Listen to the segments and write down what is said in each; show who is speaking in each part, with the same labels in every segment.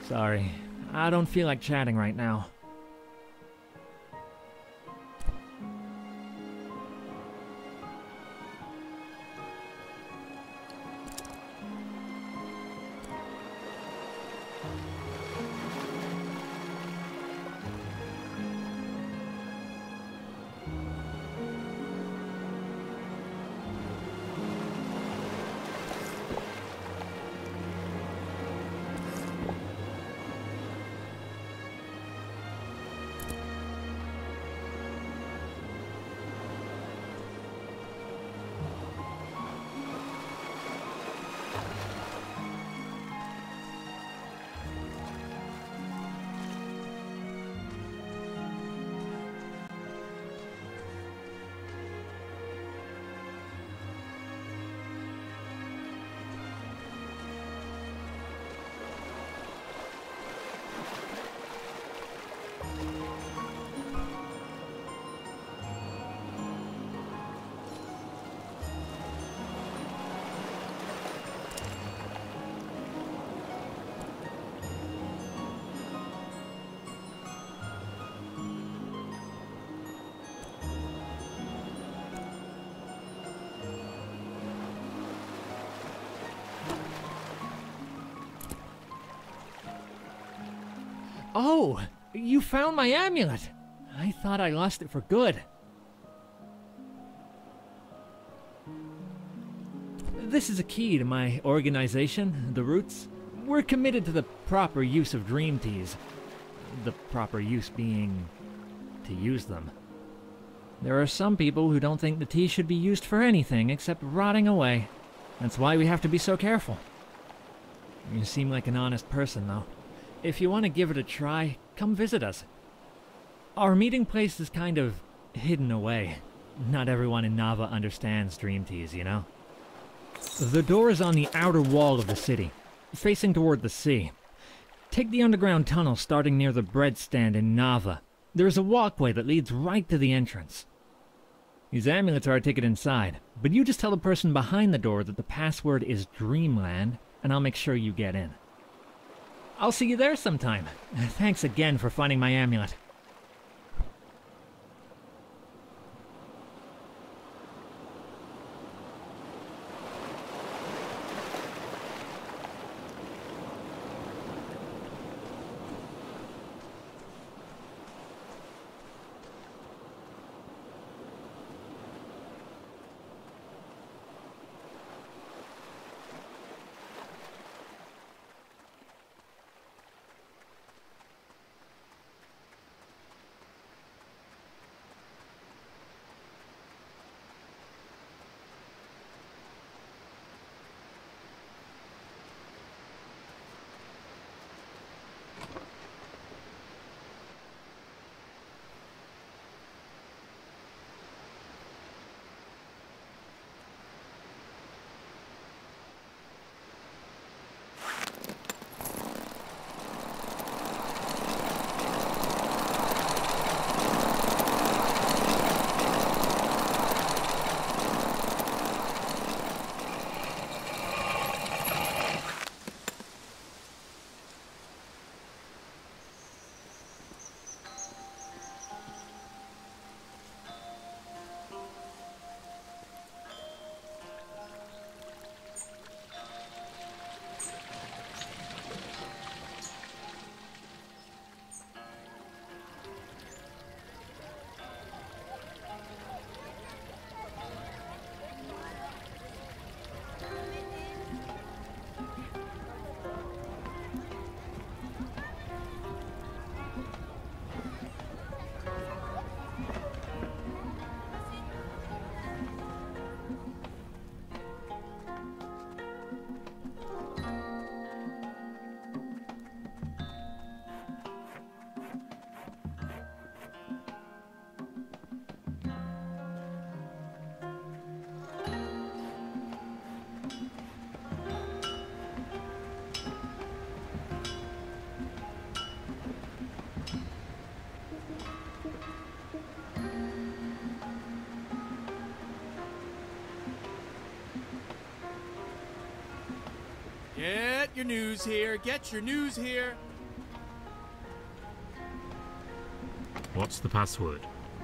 Speaker 1: Sorry, I don't feel like chatting right now. Oh, you found my amulet! I thought I lost it for good. This is a key to my organization, the Roots. We're committed to the proper use of dream teas. The proper use being to use them. There are some people who don't think the tea should be used for anything except rotting away. That's why we have to be so careful. You seem like an honest person, though. If you want to give it a try, come visit us. Our meeting place is kind of hidden away. Not everyone in Nava understands dream teas, you know? The door is on the outer wall of the city, facing toward the sea. Take the underground tunnel starting near the bread stand in Nava. There is a walkway that leads right to the entrance. These amulets are a ticket inside, but you just tell the person behind the door that the password is Dreamland, and I'll make sure you get in. I'll see you there sometime. Thanks again for finding my amulet.
Speaker 2: Get your news here, get your news here. What's the password?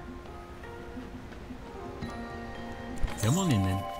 Speaker 2: Come on in then.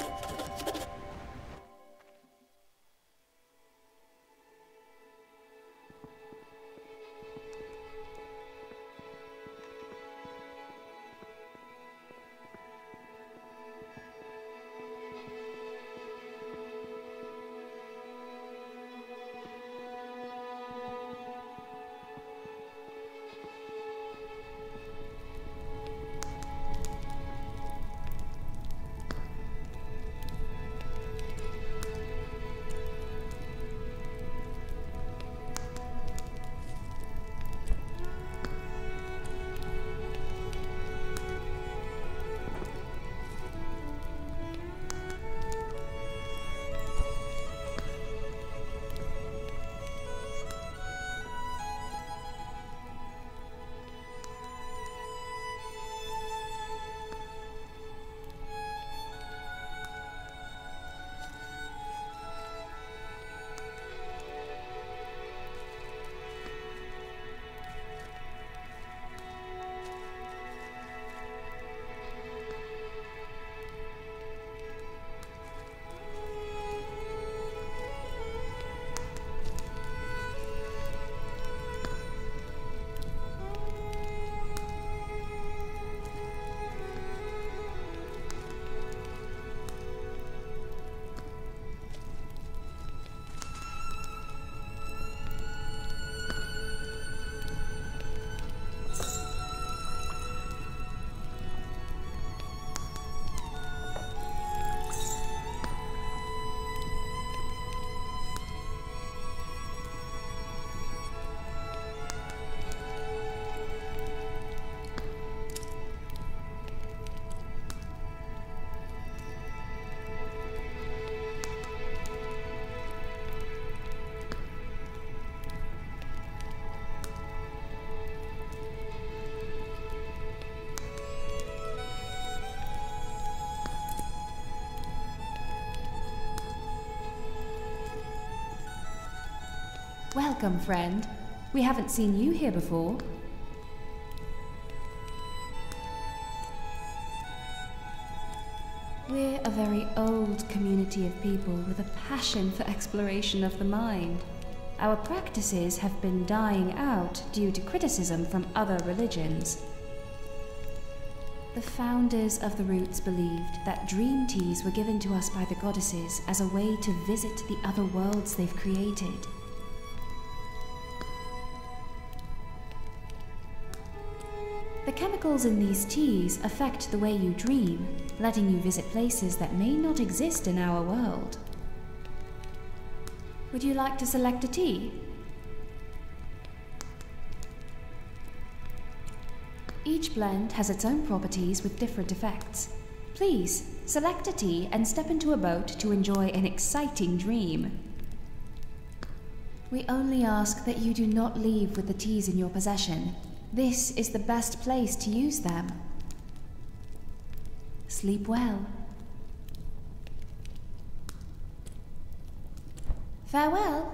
Speaker 3: Welcome, friend. We haven't seen you here before. We're a very old community of people with a passion for exploration of the mind. Our practices have been dying out due to criticism from other religions. The founders of the roots believed that dream teas were given to us by the goddesses as a way to visit the other worlds they've created. The chemicals in these teas affect the way you dream, letting you visit places that may not exist in our world. Would you like to select a tea? Each blend has its own properties with different effects. Please, select a tea and step into a boat to enjoy an exciting dream. We only ask that you do not leave with the teas in your possession. This is the best place to use them. Sleep well. Farewell.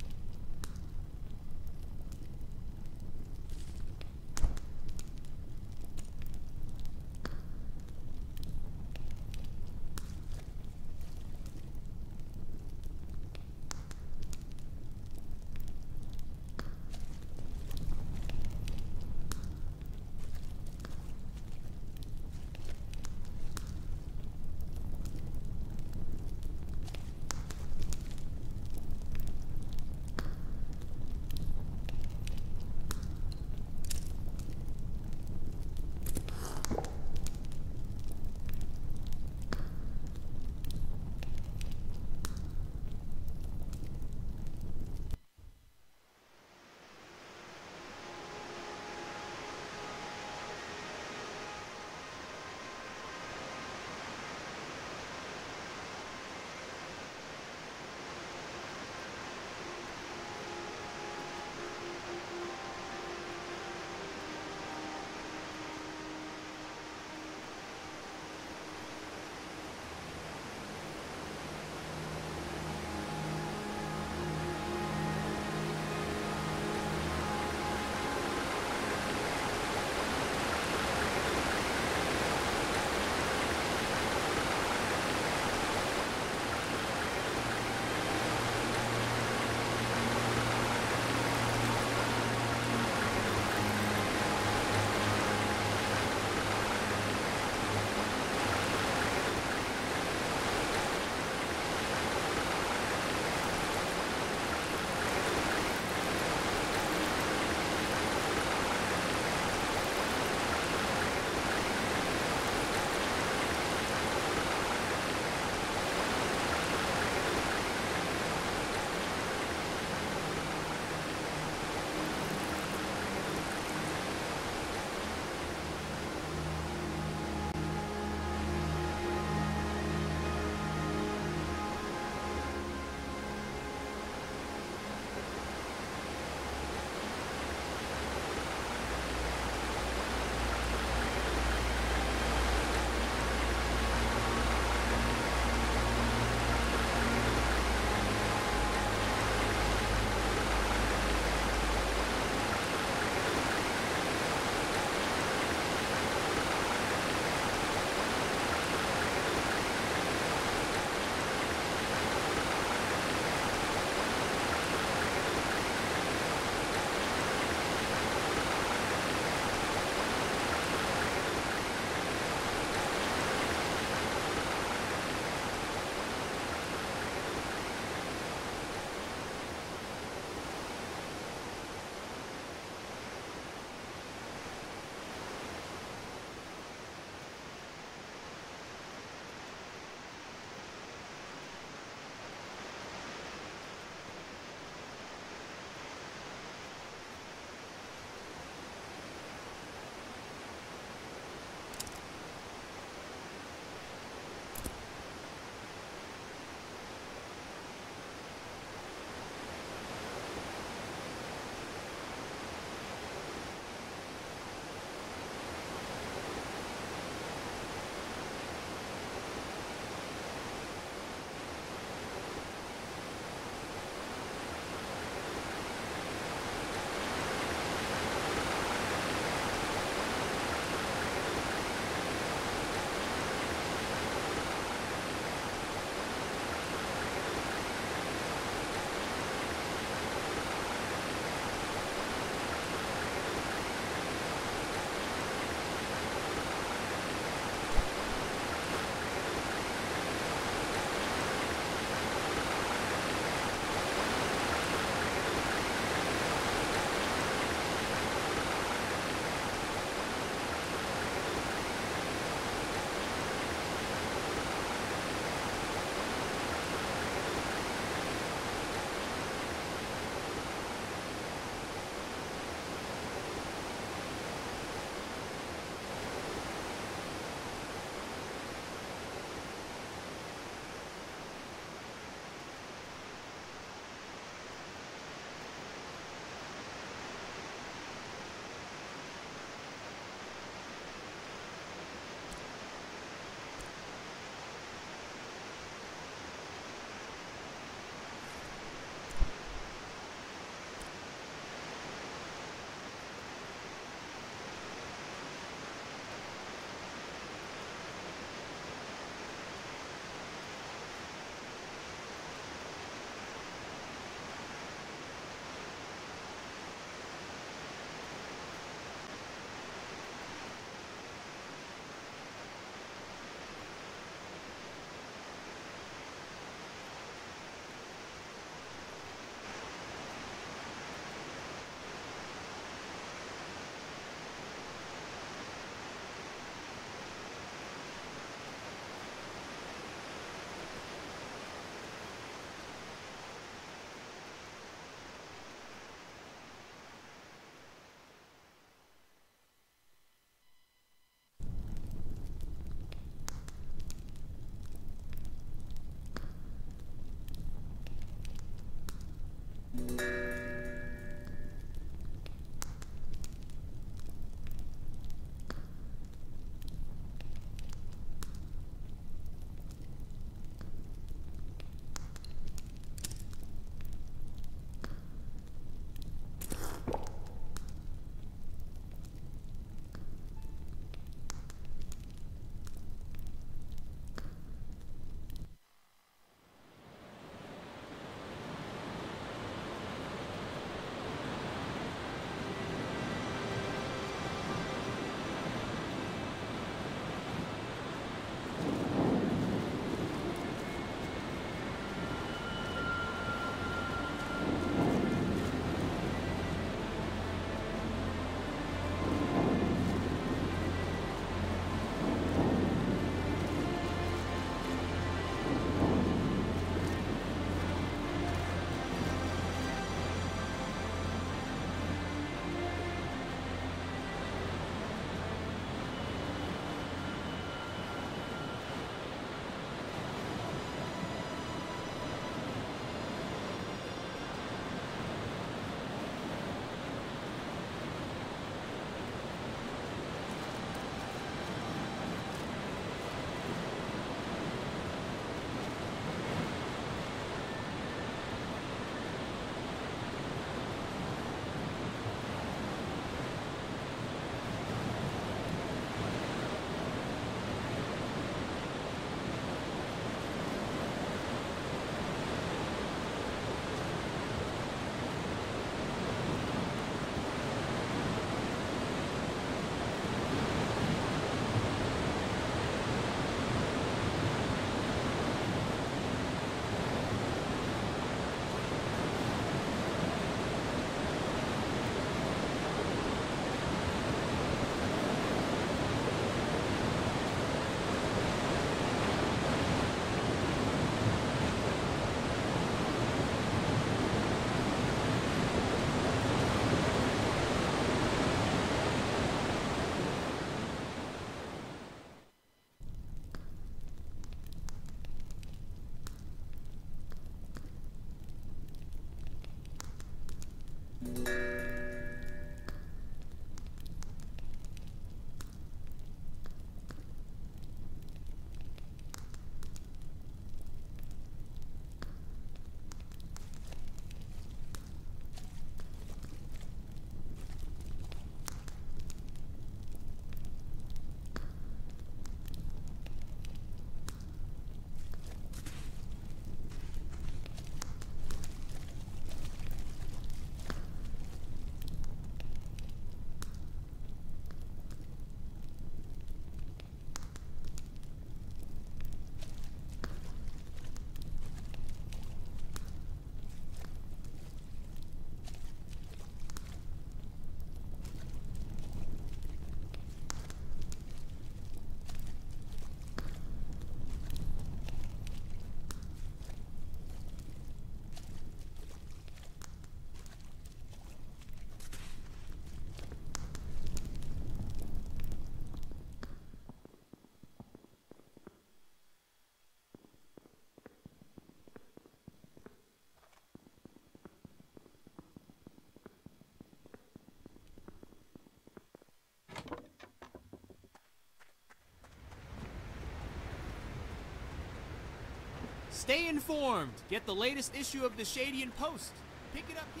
Speaker 4: Stay informed. Get the latest issue of the Shadian Post. Pick it up here.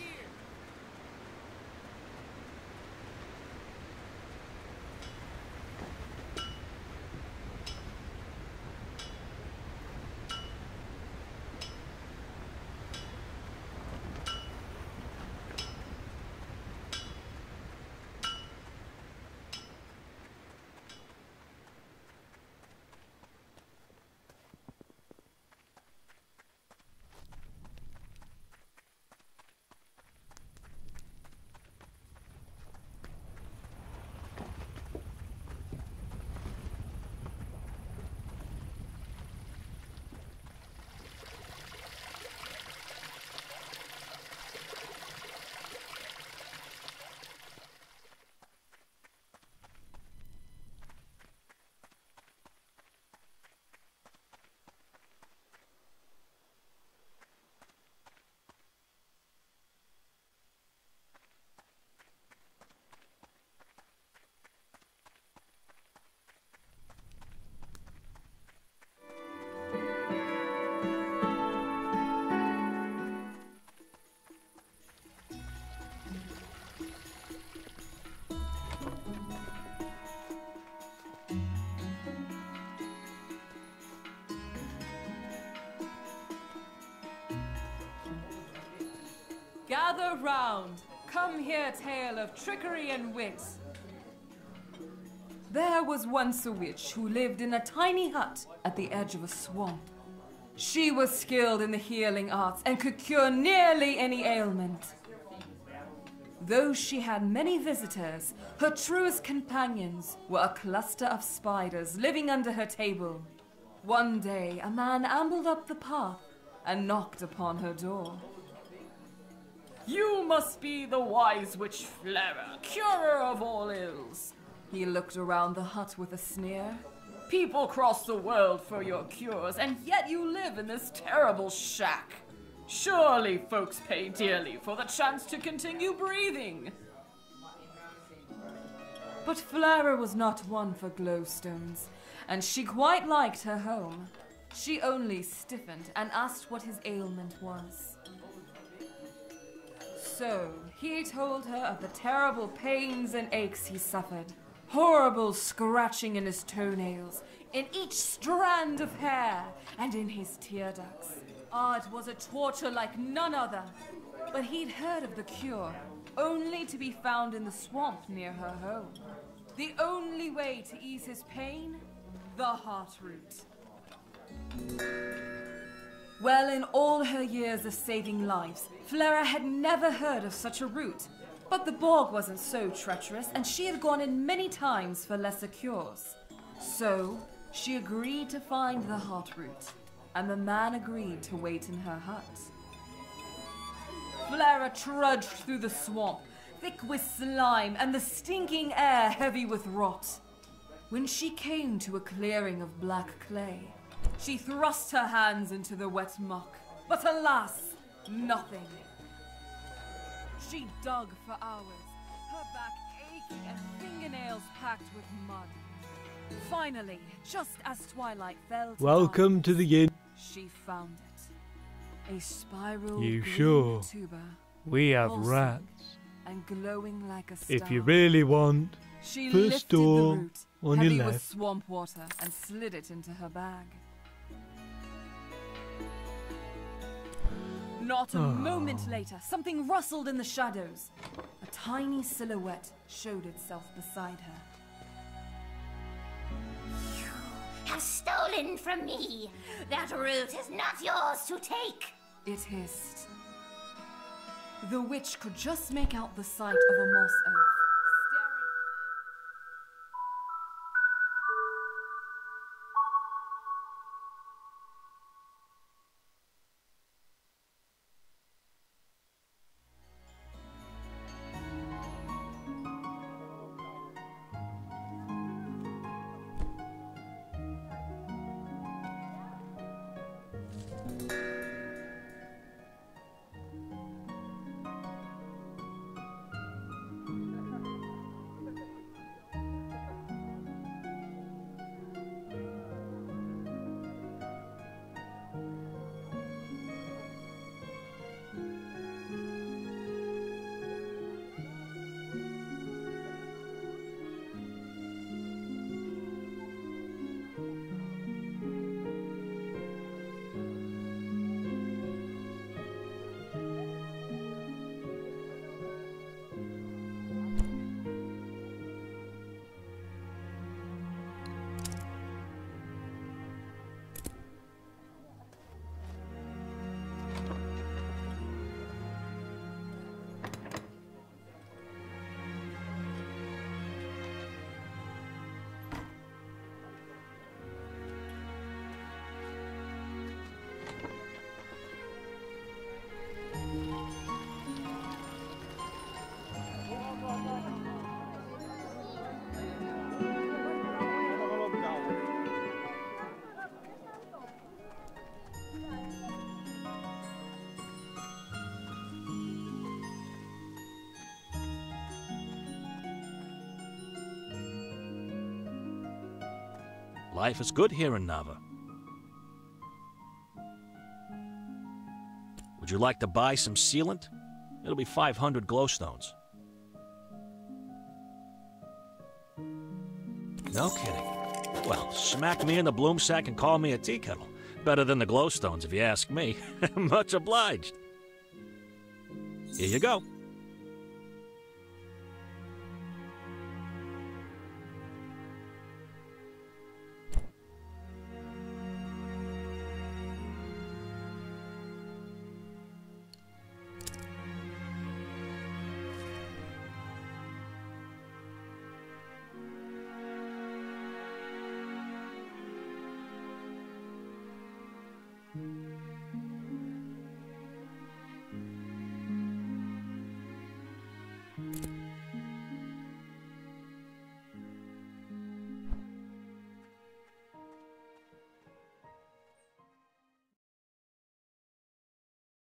Speaker 5: Gather round. Come hear tale of trickery and wit. There was once a witch who lived in a tiny hut at the edge of a swamp. She was skilled in the healing arts and could cure nearly any ailment. Though she had many visitors, her truest companions were a cluster of spiders living under her table. One day, a man ambled up the path and knocked upon her door. "You must be the wise witch Flera, curer of all ills." He looked around the hut with a sneer. "People cross the world for your cures, and yet you live in this terrible shack. Surely folks pay dearly for the chance to continue breathing." But Flera was not one for glowstones, and she quite liked her home. She only stiffened and asked what his ailment was. So, he told her of the terrible pains and aches he suffered. Horrible scratching in his toenails, in each strand of hair, and in his tear ducts. It was a torture like none other. But he'd heard of the cure, only to be found in the swamp near her home. The only way to ease his pain? The heart root. Well, in all her years of saving lives, Flera had never heard of such a route. But the bog wasn't so treacherous, and she had gone in many times for lesser cures. So, she agreed to find the heart root, and the man agreed to wait in her hut. Flera trudged through the swamp, thick with slime and the stinking air heavy with rot. When she came to a clearing of black clay, she thrust her hands into the wet muck, but alas, nothing. She dug for hours, her back aching and fingernails packed with mud. Finally, just as twilight fell to
Speaker 6: Welcome to the inn.
Speaker 5: she found it. A spiral
Speaker 6: You
Speaker 5: green
Speaker 6: sure?
Speaker 5: tuber,
Speaker 6: We have
Speaker 5: pulsing
Speaker 6: rats.
Speaker 5: and glowing like a star.
Speaker 6: If you really want,
Speaker 5: She
Speaker 6: first
Speaker 5: lifted
Speaker 6: door
Speaker 5: the root,
Speaker 6: on
Speaker 5: heavy
Speaker 6: your
Speaker 5: with
Speaker 6: left.
Speaker 5: swamp water, and slid it into her bag. Not a moment later, something rustled in the shadows. A tiny silhouette showed itself beside her.
Speaker 7: Have stolen from me. That root is not yours to take.
Speaker 5: It hissed. The witch could just make out the sight of a moss oak.
Speaker 8: Life is good here in Nava. Would you like to buy some sealant? It'll be 500 glowstones. No kidding. Well, smack me in the bloom sack and call me a tea kettle. Better than the glowstones, if you ask me. Much obliged. Here you go.